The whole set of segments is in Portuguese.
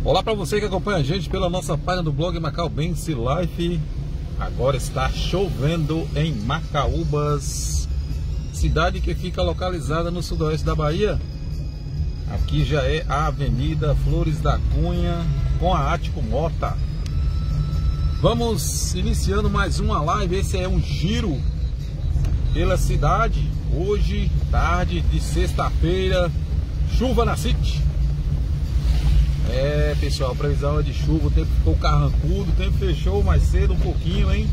Olá para você que acompanha a gente pela nossa página do blog Macaubense Life. Agora está chovendo em Macaúbas, cidade que fica localizada no sudoeste da Bahia. Aqui já é a Avenida Flores da Cunha com a Ático Mota. Vamos iniciando mais uma live. Esse é um giro pela cidade. Hoje, tarde de sexta-feira, chuva na City. É, pessoal, previsão é de chuva. O tempo ficou carrancudo, o tempo fechou mais cedo um pouquinho, hein?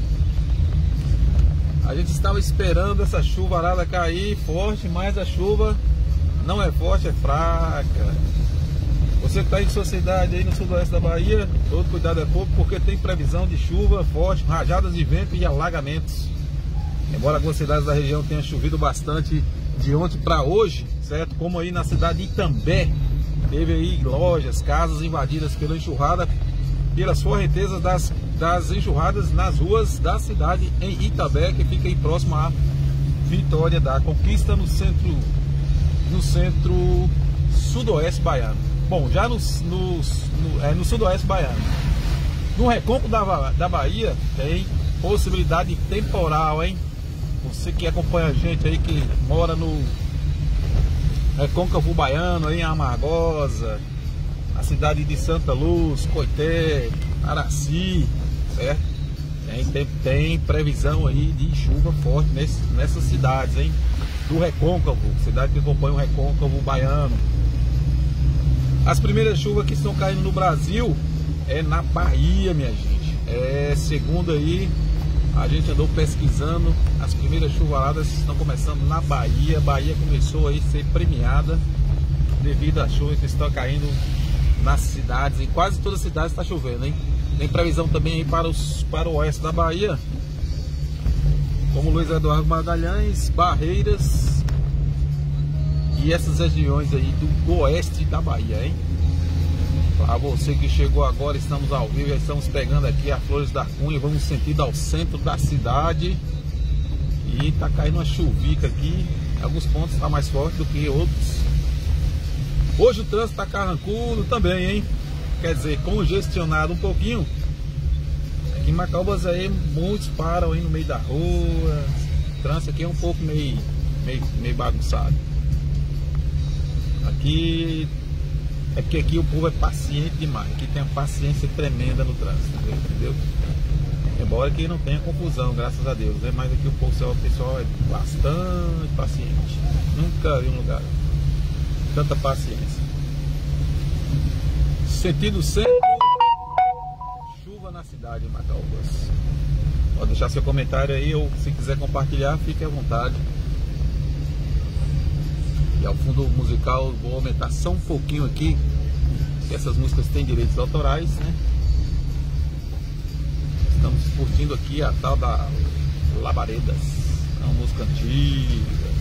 A gente estava esperando essa chuvarada cair forte, mas a chuva não é forte, é fraca. Você que está em sua cidade aí no sudoeste da Bahia, todo cuidado é pouco, porque tem previsão de chuva forte, rajadas de vento e alagamentos. Embora algumas cidades da região tenham chovido bastante de ontem para hoje, certo? Como aí na cidade de Itambé, teve aí lojas, casas invadidas pela enxurrada, pelas correntezas das enxurradas nas ruas da cidade em Itambé, que fica aí próximo à Vitória da Conquista, no centro sudoeste baiano. Bom, já no sudoeste baiano. No Recôncavo da Bahia tem possibilidade de temporal, hein? Você que acompanha a gente aí, que mora no Recôncavo Baiano, aí em Amargosa, a cidade de Santa Luz, Coité, Araci, certo? Tem previsão aí de chuva forte nessas cidades, hein? Do Recôncavo, cidade que acompanha o Recôncavo Baiano. As primeiras chuvas que estão caindo no Brasil é na Bahia, minha gente. Segundo aí, a gente andou pesquisando, as primeiras chuvaradas estão começando na Bahia. A Bahia começou aí a ser premiada devido às chuvas que estão caindo nas cidades. Em quase todas as cidades está chovendo, hein? Tem previsão também aí para o oeste da Bahia, como Luiz Eduardo Magalhães, Barreiras e essas regiões aí do oeste da Bahia, hein? Para você que chegou agora, estamos ao vivo, já estamos pegando aqui a Flores da Cunha, vamos sentido ao centro da cidade. E tá caindo uma chuvica aqui, em alguns pontos está mais forte do que outros. Hoje o trânsito tá carrancudo também, hein? Quer dizer, congestionado um pouquinho. Aqui em Macaúbas aí, muitos param aí no meio da rua. O trânsito aqui é um pouco meio bagunçado. Aqui é porque aqui o povo é paciente demais. Aqui tem uma paciência tremenda no trânsito, entendeu? Embora que não tenha confusão, graças a Deus, né? Mas aqui o pessoal é bastante paciente. Nunca vi um lugar com tanta paciência. Sentido centro, chuva na cidade de Macaúbas. Pode deixar seu comentário aí, ou se quiser compartilhar, fique à vontade. E ao fundo musical vou aumentar só um pouquinho aqui, que essas músicas têm direitos autorais, né? Estamos curtindo aqui a tal da Labaredas, é uma música antiga.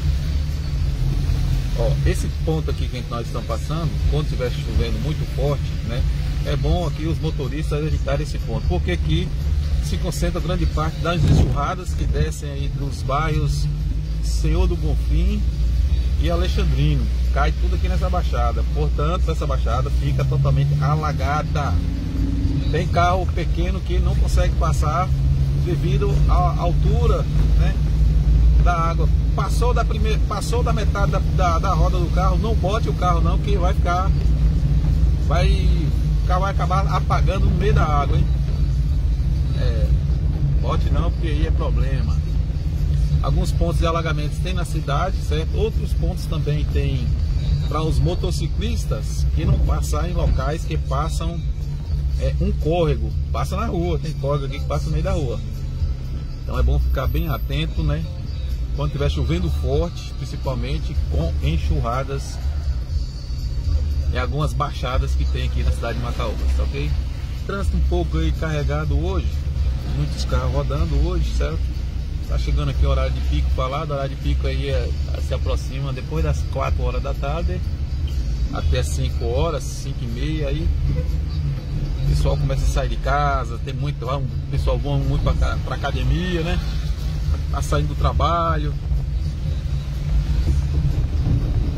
Ó, esse ponto aqui que nós estamos passando, quando estiver chovendo muito forte, né? É bom aqui os motoristas evitarem esse ponto, porque aqui se concentra grande parte das enxurradas que descem aí dos bairros Senhor do Bonfim e Alexandrino. Cai tudo aqui nessa baixada, portanto essa baixada fica totalmente alagada. Tem carro pequeno que não consegue passar devido à altura, né, da água. Passou da metade da roda do carro, não bote o carro não, que vai acabar apagando no meio da água, hein? Bote não, porque aí é problema. Alguns pontos de alagamentos tem na cidade, certo? Outros pontos também tem para os motociclistas que não passar em locais que passam um córrego, passa na rua, tem córrego aqui que passa no meio da rua. Então é bom ficar bem atento, né? Quando estiver chovendo forte, principalmente com enxurradas e algumas baixadas que tem aqui na cidade de Macaúbas, tá ok? Trânsito um pouco aí carregado hoje, muitos carros rodando hoje, certo? Tá chegando aqui o horário de pico falado, o horário de pico aí se aproxima depois das 4 horas da tarde até 5 horas, 5 e meia aí. O pessoal começa a sair de casa, tem muito, o pessoal vai muito para academia, né? Tá saindo do trabalho.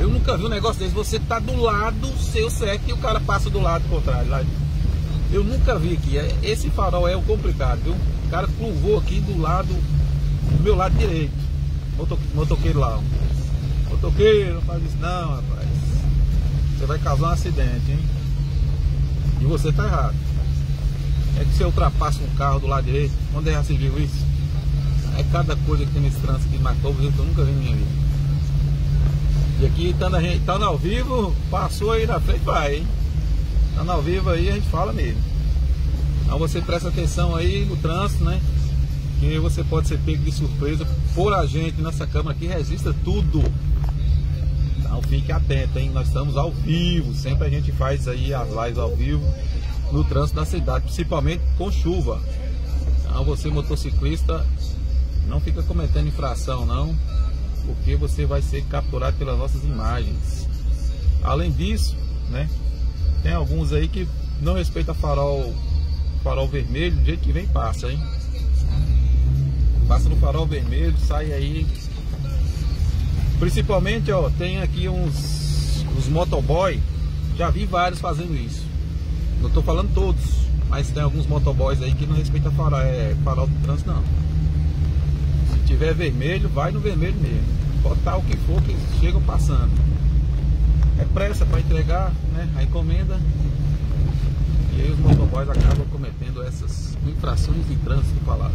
Eu nunca vi um negócio desse. Você tá do lado seu certo e o cara passa do lado contrário. Lá. Eu nunca vi aqui. Esse farol é o complicado, viu? O cara curvou aqui do meu lado direito. Motoqueiro lá. Motoqueiro, não faz isso não, rapaz. Você vai causar um acidente, hein? E você tá errado. É que você ultrapassa um carro do lado direito. Onde já se viu isso? É cada coisa que tem nesse trânsito aqui de Macovas que eu nunca vi na minha vida. E aqui, estando ao vivo, passou aí na frente, vai, hein? Estando ao vivo aí, a gente fala mesmo. Então você presta atenção aí no trânsito, né? Que você pode ser pego de surpresa por a gente nessa câmera aqui, registra tudo. Então fique atento, hein? Nós estamos ao vivo, sempre a gente faz aí as lives ao vivo no trânsito da cidade, principalmente com chuva. Então você, motociclista, não fica cometendo infração não, porque você vai ser capturado pelas nossas imagens. Além disso, né, tem alguns aí que não respeitam farol vermelho, do jeito que vem passa, hein? Passa no farol vermelho, sai aí. Principalmente, ó, tem aqui os motoboy, já vi vários fazendo isso. Não tô falando todos, mas tem alguns motoboys aí que não respeitam farol do trânsito não. Se tiver vermelho, vai no vermelho mesmo. Botar o que for que chegam passando. É pressa para entregar, né, a encomenda. E aí os motoboys acabam cometendo essas infrações de trânsito falado.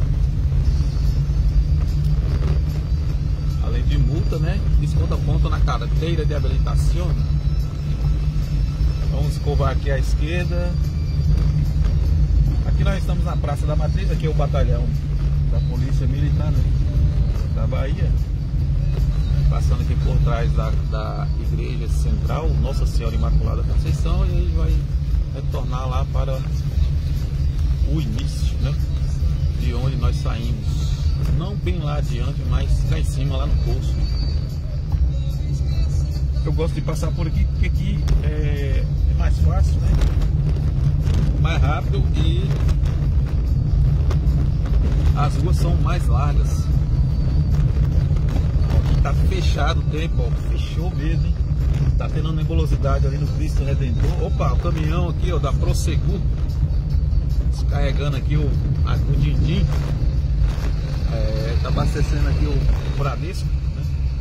Além de multa, né, desconta ponto na carteira de habilitação. Vamos escovar aqui à esquerda. Aqui nós estamos na Praça da Matriz, aqui é o batalhão da Polícia Militar, né, da Bahia. Passando aqui por trás da Igreja Central, Nossa Senhora Imaculada Conceição, e aí vai retornar lá para o início, né, de onde nós saímos. Não bem lá adiante, mas lá em cima, lá no poço. Eu gosto de passar por aqui porque aqui é mais fácil, né? Mais rápido e as ruas são mais largas. Aqui tá fechado o tempo, ó. Fechou mesmo, hein? Tá tendo uma nebulosidade ali no Cristo Redentor. Opa, o caminhão aqui, ó, da Prosegur, descarregando aqui o Dindim. Tá abastecendo aqui o Bradesco, né?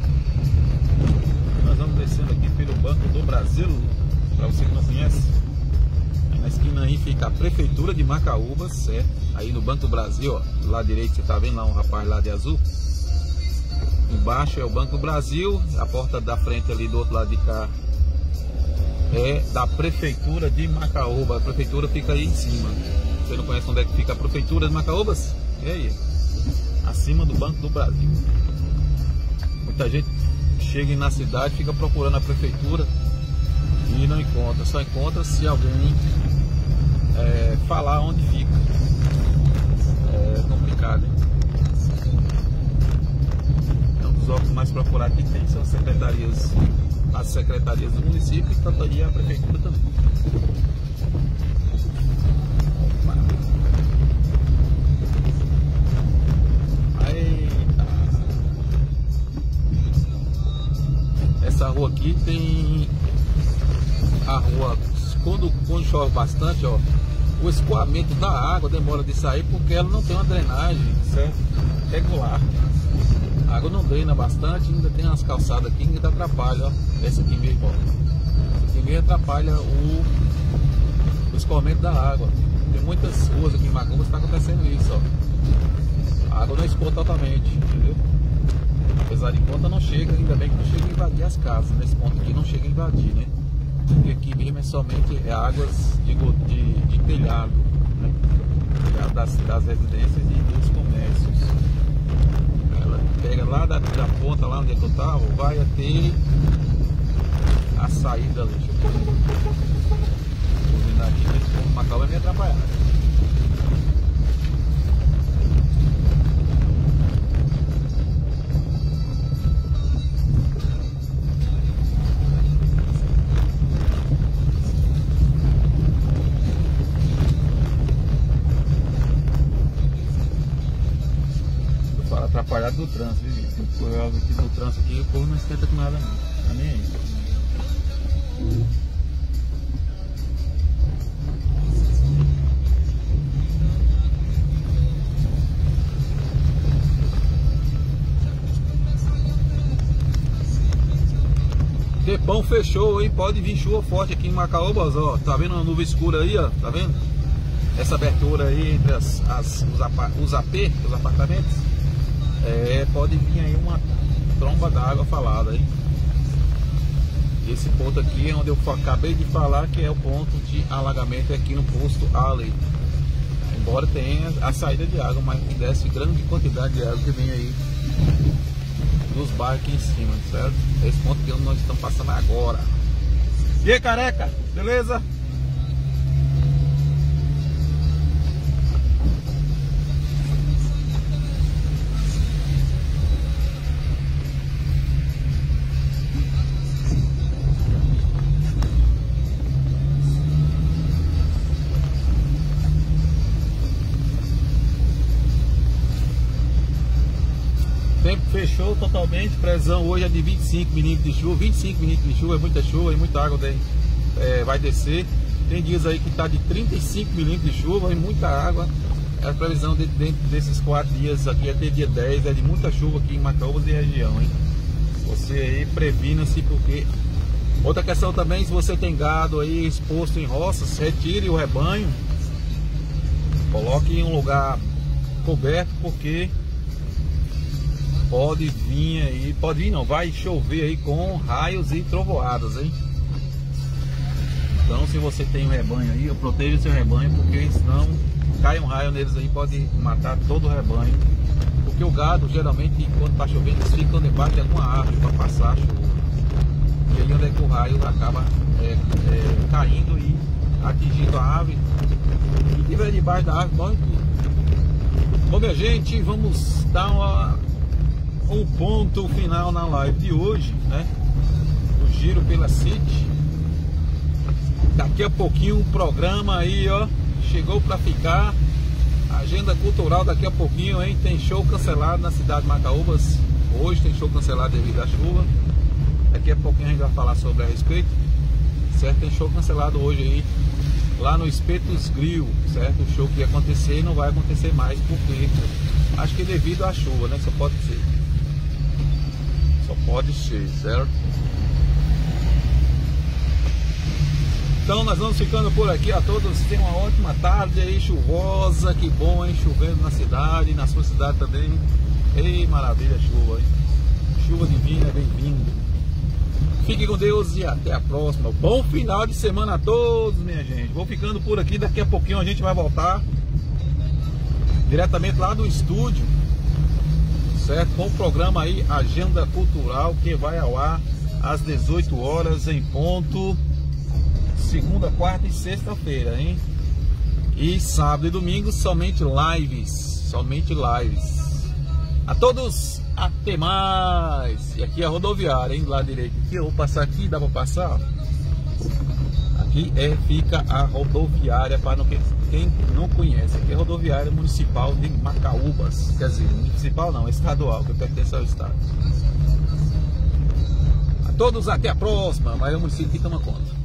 Nós vamos descendo aqui pelo Banco do Brasil. Para você que não conhece, aí na esquina aí fica a Prefeitura de Macaúbas, certo? Aí no Banco do Brasil, ó, do lado direito, você tá vendo lá um rapaz lá de azul? Embaixo é o Banco do Brasil. A porta da frente ali do outro lado de cá é da Prefeitura de Macaúbas. A Prefeitura fica aí em cima. Você não conhece onde é que fica a Prefeitura de Macaúbas? E aí? Acima do Banco do Brasil. Muita gente chega na cidade, fica procurando a prefeitura e não encontra. Só encontra se alguém falar onde fica. É complicado, hein? É um dos órgãos mais procurados que tem, são as secretarias do município e tanto aí a prefeitura também. Essa rua aqui tem a rua, quando chove bastante, ó, o escoamento da água demora de sair porque ela não tem uma drenagem, certo? Regular. A água não drena bastante, ainda tem umas calçadas aqui que ainda atrapalha, ó. Essa aqui mesmo, ó. Essa aqui mesmo atrapalha o escoamento da água. Tem muitas ruas aqui em Macumba que está acontecendo isso, ó. A água não escoa totalmente, entendeu? Apesar de conta não chega, ainda bem que não chega a invadir as casas. Nesse ponto aqui não chega a invadir, né? Porque aqui mesmo é somente águas de telhado, né? Telhado das residências e dos comércios. Ela pega lá da ponta, lá onde é que eu tava, vai até a saída ali. Deixa eu ver aqui, nesse ponto Macau vai me atrapalhar. Atrapalhado do trânsito, viu? Por causa aqui do trânsito aqui, o povo não esquenta com nada não. Tá nem aí. Tempão fechou, hein? Pode vir chuva forte aqui em Macaúbas, ó. Tá vendo uma nuvem escura aí, ó? Tá vendo? Essa abertura aí entre os apartamentos. Pode vir aí uma tromba d'água falada, hein? Esse ponto aqui é onde eu acabei de falar que é o ponto de alagamento aqui no posto Alley. Embora tenha a saída de água, mas desce grande quantidade de água que vem aí nos bairros aqui em cima, certo? Esse ponto que nós estamos passando agora. E aí, careca? Beleza? Tempo fechou totalmente, previsão hoje é de 25 milímetros de chuva. 25 milímetros de chuva é muita chuva e muita água vai descer. Tem dias aí que está de 35 milímetros de chuva e muita água. A previsão dentro desses 4 dias aqui até dia 10 é de muita chuva aqui em Macaúbas e região, hein? Você aí previna-se, porque outra questão também, se você tem gado aí exposto em roças, retire o rebanho, coloque em um lugar coberto, porque pode vir aí, pode vir não, vai chover aí com raios e trovoadas, hein? Então se você tem um rebanho aí, proteja o seu rebanho, porque senão cai um raio neles aí, pode matar todo o rebanho. Porque o gado, geralmente, quando tá chovendo, eles ficam debaixo de alguma árvore para passar a chuva. E aí onde é que o raio acaba caindo e atingindo a árvore. E tiver debaixo da árvore, morre tudo. Bom, minha gente, vamos dar um ponto final na live de hoje, né? O giro pela City. Daqui a pouquinho o programa aí, ó, chegou para ficar. Agenda cultural daqui a pouquinho, hein? Tem show cancelado na cidade de Macaúbas. Hoje tem show cancelado devido à chuva. Daqui a pouquinho a gente vai falar sobre a respeito. Certo? Tem show cancelado hoje aí lá no Espetos Grill, certo? O show que ia acontecer não vai acontecer mais, porque acho que devido à chuva, né? Só pode ser. Só pode ser, certo? Então nós vamos ficando por aqui. A todos tenham uma ótima tarde aí, chuvosa. Que bom, hein? Chovendo na cidade, na sua cidade também. Ei, maravilha, chuva, hein? Chuva divina, bem-vindo. Fique com Deus e até a próxima. Bom final de semana a todos, minha gente. Vou ficando por aqui. Daqui a pouquinho a gente vai voltar diretamente lá do estúdio, certo? Com o programa aí, Agenda Cultural, que vai ao ar às 18 horas em ponto. Segunda, quarta e sexta-feira, hein? E sábado e domingo somente lives. Somente lives. A todos, até mais. E aqui é a rodoviária, hein? Do lado direito. Aqui eu vou passar aqui, dá pra passar? Aqui fica a rodoviária, para quem não conhece. Aqui é a rodoviária municipal de Macaúbas. Quer dizer, municipal não, é estadual, que pertence ao estado. A todos, até a próxima. Mas o município que toma conta.